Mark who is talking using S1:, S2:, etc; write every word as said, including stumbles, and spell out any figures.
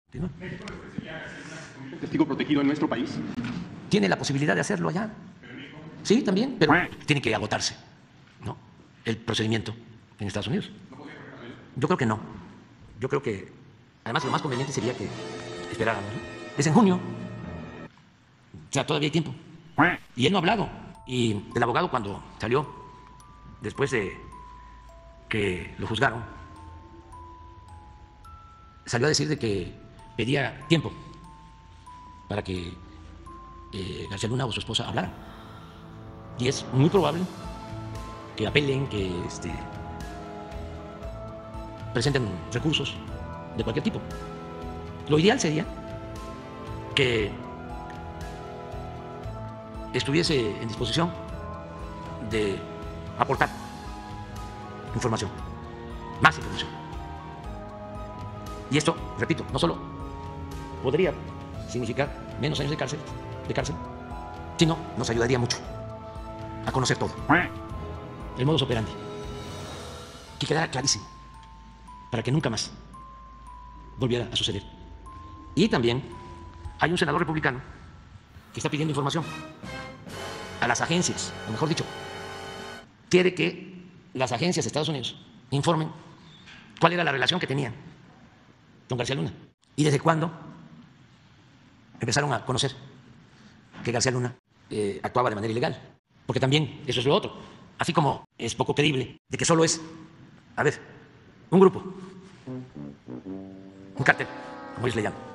S1: ¿No?
S2: ¿Un testigo protegido en nuestro país?
S1: Tiene la posibilidad de hacerlo allá. Sí, también, pero tiene que agotarse, ¿no?, el procedimiento en Estados Unidos. Yo creo que no. Yo creo que, además, lo más conveniente sería que esperáramos, ¿no? Es en junio. O sea, todavía hay tiempo. Y él no ha hablado. Y el abogado, cuando salió, después de que lo juzgaron, salió a decir de que pedía tiempo para que eh, García Luna o su esposa hablaran. Y es muy probable que apelen, que este, presenten recursos de cualquier tipo. Lo ideal sería que estuviese en disposición de aportar información, más información. Y esto, repito, no solo podría significar menos años de cárcel, de cárcel, sino nos ayudaría mucho a conocer todo, el modus operandi, que quedara clarísimo, para que nunca más volviera a suceder. Y también hay un senador republicano que está pidiendo información a las agencias, o mejor dicho, quiere que las agencias de Estados Unidos informen cuál era la relación que tenían con García Luna y desde cuándo empezaron a conocer que García Luna eh, actuaba de manera ilegal. Porque también eso es lo otro. Así como es poco creíble de que solo es, a ver, un grupo, un cártel, como ellos le llaman,